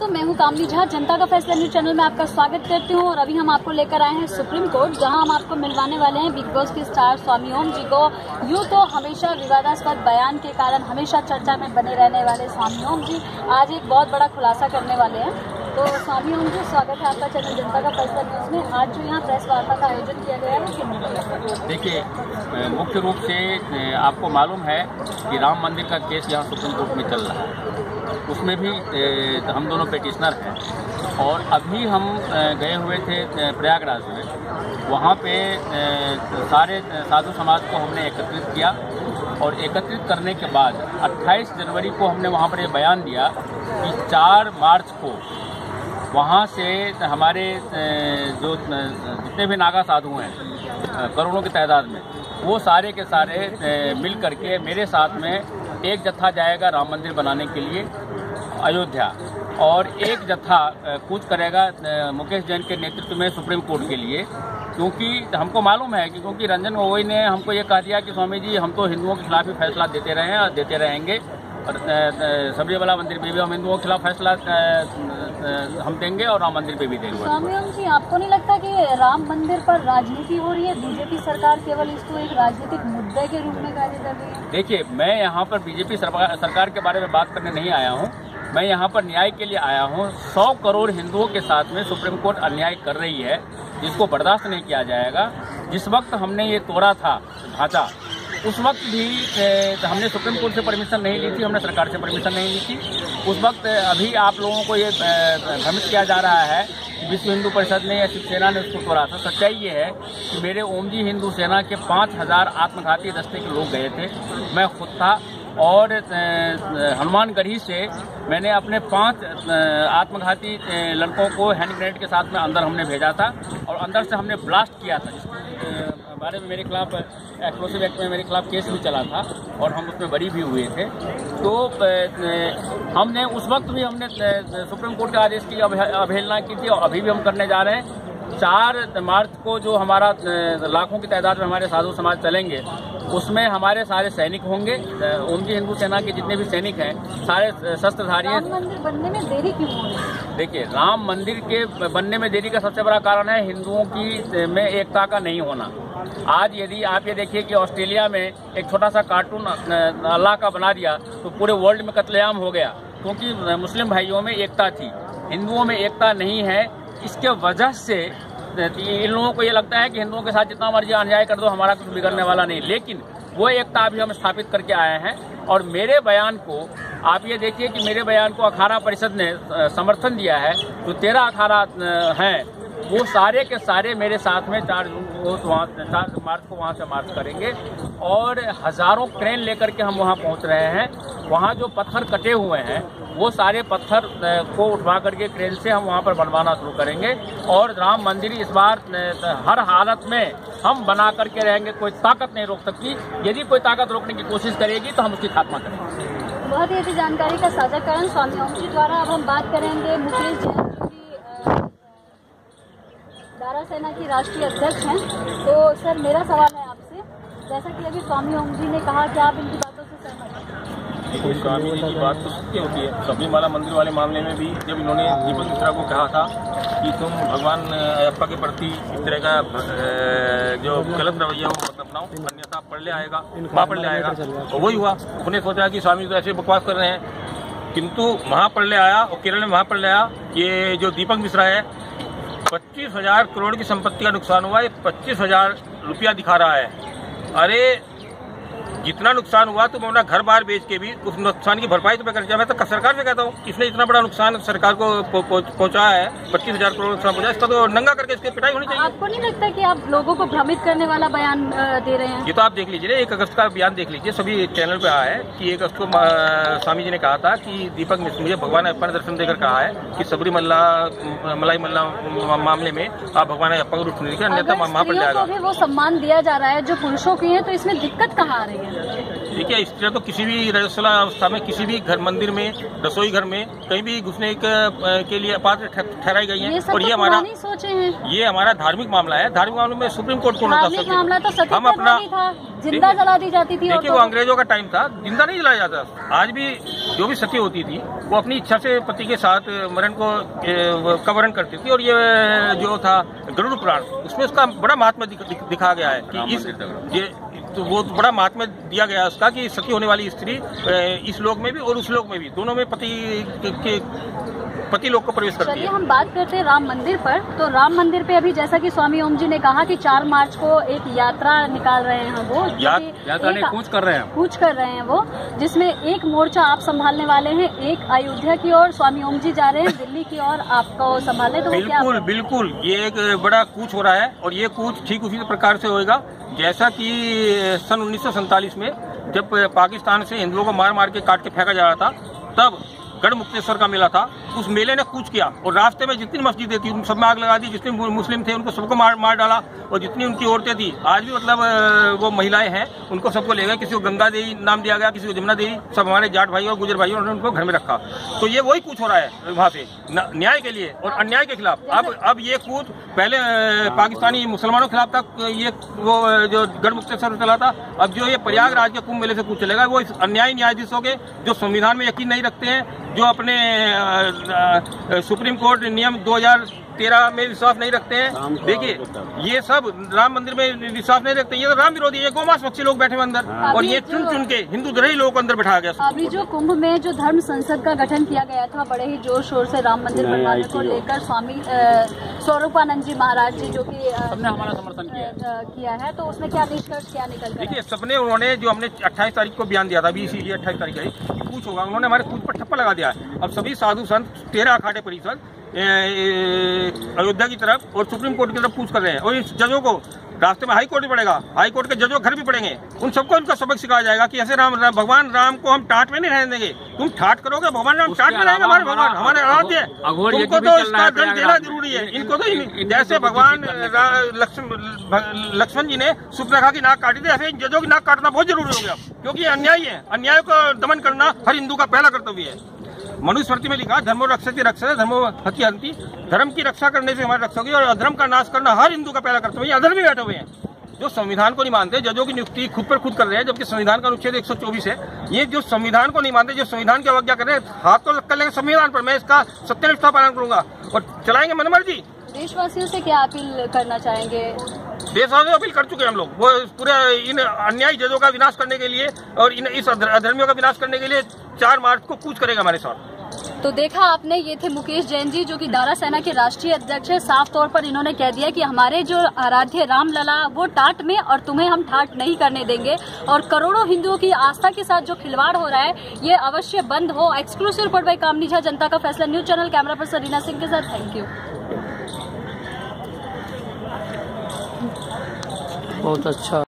दोस्तों, मैं हूं कामनी झा। जनता का फैसला न्यूज चैनल में आपका स्वागत करती हूं और अभी हम आपको लेकर आए हैं सुप्रीम कोर्ट, जहां हम आपको मिलवाने वाले हैं बिग बॉस के स्टार स्वामी ओम जी को। यूं तो हमेशा विवादास्पद बयान के कारण हमेशा चर्चा में बने रहने वाले स्वामी ओम जी आज एक बहुत बड़ा खुलासा करने वाले हैं। तो स्वामी ओम जी, स्वागत है आपका चैनल जनता का फैसला न्यूज में। आज जो यहाँ प्रेस वार्ता का आयोजन किया गया है, देखिए, मुख्य रूप से आपको मालूम है कि राम मंदिर का केस यहाँ सुप्रीम कोर्ट में चल रहा है। उसमें भी हम दोनों पिटिशनर हैं और अभी हम गए हुए थे प्रयागराज में। वहाँ पे सारे साधु समाज को हमने एकत्रित किया और एकत्रित करने के बाद 28 जनवरी को हमने वहाँ पर ये बयान दिया कि 4 मार्च को वहाँ से हमारे जो जितने भी नागा साधु हैं करोड़ों की तादाद में, वो सारे के सारे मिल करके मेरे साथ में एक जत्था जाएगा राम मंदिर बनाने के लिए अयोध्या, और एक जत्था कूच करेगा मुकेश जैन के नेतृत्व में सुप्रीम कोर्ट के लिए। क्योंकि हमको मालूम है कि क्योंकि रंजन गोगोई ने हमको ये कह दिया कि स्वामी जी, हम तो हिंदुओं के खिलाफ ही फैसला देते रहे हैं और देते रहेंगे, और सबरीमला मंदिर पे भी हम हिंदुओं के खिलाफ फैसला हम देंगे और राम मंदिर पे भी देंगे। स्वामी ओम जी, आपको नहीं लगता कि राम मंदिर पर राजनीति हो रही है? बीजेपी सरकार केवल इसको एक राजनीतिक मुद्दे के रूप में कार्य कर रही है। देखिए, मैं यहाँ पर बीजेपी सरकार के बारे में बात करने नहीं आया हूँ। मैं यहाँ पर न्याय के लिए आया हूँ। 100 करोड़ हिंदुओं के साथ में सुप्रीम कोर्ट अन्याय कर रही है, जिसको बर्दाश्त नहीं किया जाएगा। जिस वक्त हमने ये तोड़ा था ढांचा, उस वक्त भी हमने सुप्रीम कोर्ट से परमिशन नहीं ली थी, हमने सरकार से परमिशन नहीं ली थी उस वक्त। अभी आप लोगों को ये भ्रमित किया जा रहा है कि विश्व हिंदू परिषद ने या शिवसेना ने उसको तोड़ा था। सच्चाई ये है कि मेरे ओम जी हिंदू सेना के 5000 आत्मघाती दस्ते के लोग गए थे, मैं खुद था, और हनुमानगढ़ी से मैंने अपने 5 आत्मघाती लड़कों को हैंड ग्रेनेड के साथ में अंदर हमने भेजा था और अंदर से हमने ब्लास्ट किया था। बारे में मेरे खिलाफ एक्सप्लोसिव एक्ट में मेरे खिलाफ केस भी चला था और हम उसमें बरी भी हुए थे। तो हमने उस वक्त भी हमने सुप्रीम कोर्ट के आदेश की अवहेलना की थी और अभी भी हम करने जा रहे हैं। 4 मार्च को जो हमारा लाखों की तादाद में हमारे साधु समाज चलेंगे, उसमें हमारे सारे सैनिक होंगे। ओम जी हिंदू सेना के जितने भी सैनिक हैं, सारे शस्त्रधारी हैं। राम मंदिर बनने में देरी क्यों हो रही है? देखिए, राम मंदिर के बनने में देरी का सबसे बड़ा कारण है हिंदुओं की में एकता का नहीं होना। आज यदि आप ये देखिए कि ऑस्ट्रेलिया में एक छोटा सा कार्टून अल्लाह का बना दिया तो पूरे वर्ल्ड में कत्लेआम हो गया, क्योंकि मुस्लिम भाइयों में एकता थी, हिंदुओं में एकता नहीं है। इसके वजह से इन लोगों को ये लगता है कि हिंदुओं के साथ जितना मर्जी अन्याय कर दो, हमारा कुछ बिगड़ने वाला नहीं। लेकिन वो एकता अभी हम स्थापित करके आए हैं। और मेरे बयान को आप ये देखिए कि मेरे बयान को अखाड़ा परिषद ने समर्थन दिया है। तो 13 अखाड़ा हैं, वो सारे के सारे मेरे साथ में 4 मार्च को वहाँ से मार्च करेंगे और हजारों क्रेन लेकर के हम वहाँ पहुँच रहे हैं। वहाँ जो पत्थर कटे हुए हैं, वो सारे पत्थर को उठवा करके क्रेन से हम वहाँ पर बनवाना शुरू करेंगे और राम मंदिर इस बार हर हालत में हम बना करके रहेंगे। कोई ताकत नहीं रोक सकती। यदि कोई ताकत रोकने की कोशिश करेगी तो हम उसकी खात्मा करेंगे। बहुत ही अच्छी जानकारी का साझाकरण स्वामी ओम जी द्वारा। अब हम बात करेंगे मुकेश जैन, दारा सेना की राष्ट्रीय अध्यक्ष हैं। तो सर, मेरा सवाल है आपसे, जैसा कि अभी स्वामी ओम जी ने कहा कि आप इनकी बातों से सहमत हैं। देखिए, स्वामी जी की बात तो सत्य होती है। सबरीमाला मंदिर वाले मामले में भी जब इन्होंने दीपक मिश्रा को कहा था कि तुम भगवान अयप्पा के प्रति इस तरह का जो गलत रवैया हो मत अपनाओ, अन्यथा पढ़ ले आएगा, वहाँ पढ़ ले आएगा। तो वही हुआ। उन्होंने सोचा कि स्वामी तो ऐसे बकवास कर रहे हैं, किंतु वहाँ पढ़ ले आया और केरल में वहाँ पढ़ ले आया। ये जो दीपक मिश्रा है, 25,000 करोड़ की संपत्ति का नुकसान हुआ, ये 25,000 रुपया दिखा रहा है। अरे, जितना नुकसान हुआ तो मैं अपना घर बार बेच के भी उस नुकसान की भरपाई तो मैं कर। मैं तो सरकार से कहता हूँ, इसने इतना बड़ा नुकसान सरकार को पहुंचा है, 25,000 करोड़ नुकसान पहुंचा, इसका तो नंगा करके इसकी पिटाई होनी चाहिए। आपको नहीं लगता कि आप लोगों को भ्रमित करने वाला बयान दे रहे हैं? ये तो आप देख लीजिए, 1 अगस्त का बयान देख लीजिए, सभी चैनल पे आया है कि 1 अगस्त को स्वामी जी ने कहा था कि दीपक मिश्रा मुझे भगवान अयप्पा ने दर्शन देकर कहा है कि सबरीमला मलाई मल्ला मामले में आप भगवान अयप्पा को रुख नहीं दिखे, अन्यथा वहाँ पर जाएगा। वो सम्मान दिया जा रहा है जो पुरुषों की है, तो इसमें दिक्कत कहाँ आ रही है? देखिए, इस तरह तो किसी भी रजस्वला अवस्था में किसी भी घर, मंदिर में, रसोई घर में कहीं भी घुसने के लिए अपात्र ठहराई गई है। और ये हमारा सोचे हैं, ये हमारा धार्मिक मामला है। धार्मिक मामले में सुप्रीम कोर्ट को मामला तो हम अपना जिंदा जला दी जाती थी। देखिए, वो अंग्रेजों का टाइम था, जिंदा नहीं जलाया जाता। आज भी जो भी सती होती थी वो अपनी इच्छा से पति के साथ मरण का वरण करती थी। और ये जो था गरुड़ पुराण, उसमें उसका बड़ा महात्मा दिखा गया है कि तो वो बड़ा महात्मा दिया गया उसका कि सती होने वाली स्त्री इस लोक में भी और उस लोक में भी, दोनों में पति लोक को प्रवेश करती है। चलिए हम बात करते हैं राम मंदिर पर। तो राम मंदिर पे अभी जैसा कि स्वामी ओम जी ने कहा कि 4 मार्च को एक यात्रा निकाल रहे हैं, वो यात्रा कूच कर रहे हैं वो, जिसमें एक मोर्चा आप संभालने वाले हैं, एक अयोध्या की ओर स्वामी ओम जी जा रहे हैं, दिल्ली की ओर आपको संभालने। तो बिल्कुल ये एक बड़ा कूच हो रहा है और ये कूच ठीक उसी प्रकार से होगा जैसा कि सन 1947 में जब पाकिस्तान से हिंदुओं को मार मार के काट के फेंका जा रहा था, तब गढ़ मुक्तेश्वर का मेला था। उस मेले ने कूच किया और रास्ते में जितनी मस्जिदें थी उन सब में आग लगा दी, जितने मुस्लिम थे उनको सबको मार डाला, और जितनी उनकी औरतें थी, आज भी मतलब वो महिलाएं हैं, उनको सबको ले गए। किसी को गंगा देवी नाम दिया गया, किसी को जमुना देवी, सब हमारे जाट भाई और गुजर भाई, उन्होंने उनको घर में रखा। तो ये वही कूच हो रहा है वहाँ पे न्याय के लिए और अन्याय के खिलाफ। अब ये कूच पहले पाकिस्तानी मुसलमानों के खिलाफ तक ये वो जो गढ़ मुक्तेश्वर चला था, अब जो ये प्रयागराज के कुंभ मेले से कूच चलेगा, वो इस अन्यायी न्यायाधीशों के जो संविधान में यकीन नहीं रखते हैं, जो अपने सुप्रीम कोर्ट नियम 2013 में विश्वास नहीं रखते हैं। देखिए, ये सब राम मंदिर में विश्वास नहीं रखते, ये तो राम विरोधी है। गौमांस भक्षी लोग बैठे हुए अंदर, और ये चुन के हिंदू द्रोही लोगों को अंदर बिठाया गया। अभी जो कुंभ में जो धर्म संसद का गठन किया गया था, बड़े ही जोर शोर से राम मंदिर बनवाने को लेकर स्वामी स्वरूपानंद जी महाराज जी, जो कि सबने हमारा समर्थन किया है, तो उसमें क्या निष्कर्ष, क्या निकल गया? देखिए, सबने, उन्होंने जो हमने 28 तारीख को बयान दिया था, 28 तारीख का कूच होगा, उन्होंने हमारे कूच पर ठप्पा लगा दिया है। अब सभी साधु संत, 13 अखाड़े परिषद अयोध्या की तरफ और सुप्रीम कोर्ट की तरफ कूच कर रहे हैं। और इस जजों को रास्ते में हाई कोर्ट भी पड़ेगा, हाई कोर्ट के जजों घर भी पड़ेंगे, उन सबको इनका सबक सिखाया जाएगा कि ऐसे भगवान राम को हम टाट में नहीं रहने देंगे। तुम ठाट करोगे, भगवान राम टाट में रहेंगे। हमारे भगवान हमारे आराध्य है, तुमको तो इसका दंड देना जरूरी है। इनको तो जैसे भगवान लक्ष्मण जी ने सुपर्णखा की नाक काटी थी, ऐसे इन जजों की नाक काटना बहुत जरूरी हो गया, क्योंकि अन्याय है। अन्याय को दमन करना हर हिंदू का पहला कर्तव्य है। मनुस्मृति में लिखा, धर्मो रक्षति रक्षते धर्मो हति हन्ति, धर्म की रक्षा करने से हमारी रक्षा होगी, और अधर्म का नाश करना हर हिंदू का पहला कर्तव्य। ये अधर्मी बैठे हुए हैं जो संविधान को नहीं मानते, जजों की नियुक्ति खुद पर खुद कर रहे हैं, जबकि संविधान का अनुच्छेद 124 है। ये जो संविधान को नहीं मानते, जो संविधान की अवज्ञा कर रहे हैं, हाथ तो कर लेंगे संविधान पर। मैं इसका सत्यनिष्ठा पालन करूंगा और चलाएंगे मनमर्जी। देशवासियों से क्या अपील करना चाहेंगे? देशवासियों अपील कर चुके हैं हम लोग, वो पूरे इन अन्यायी जजों का विनाश करने के लिए और इस अधर्मियों का विनाश करने के लिए 4 मार्च को कूच करेगा हमारे साथ। तो देखा आपने, ये थे मुकेश जैन जी, जो कि दारा सेना के राष्ट्रीय अध्यक्ष है। साफ तौर पर इन्होंने कह दिया कि हमारे जो आराध्य रामलला वो टाट में, और तुम्हें हम ठाट नहीं करने देंगे। और करोड़ों हिंदुओं की आस्था के साथ जो खिलवाड़ हो रहा है, ये अवश्य बंद हो। Exclusive report by Kamni Jha, Janta Ka Faisla news channel. Camera person Reena Singh के साथ, थैंक यू। बहुत अच्छा।